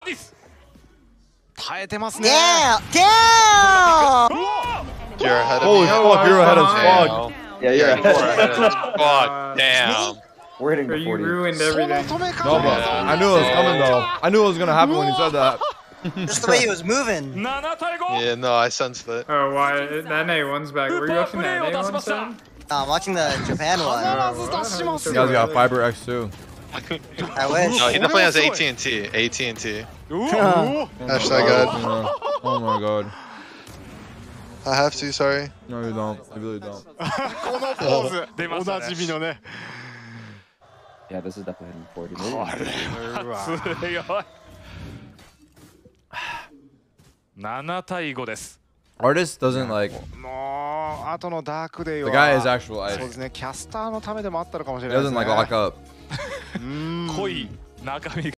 耐えてますね。 Damn! You're ahead of Holy me. fuck, you're ahead as fuck. Yeah, you're You're ahead ahead. as fuck. Damn. We're hitting the You 40. ruined その everything. 止め No, 方 but が I knew it was coming though. I knew it was gonna happen when you said that. Just the way he was moving. 7対5。 Yeah, no, I sensed it. Oh, why? That A1's back. Were you watching that A1 son? I'm watching the Japan one. 必ず出します You よ。 guys got Fiber X too. I wish. No, he definitely has AT&T. AT&T. Hashtag Hashtag good. Oh my god. I have to, sorry. No, you don't. You really don't. このポーズおなじみのね。 Yeah, this is definitely hitting 40. これは強い。7対5です。 Artist doesn't like. もう後のダークデイ The は guy is actual そう ice. ですね。キャスターのためでもあったのかもしれ He ないです doesn't ね。 like lock up. 濃い中身が。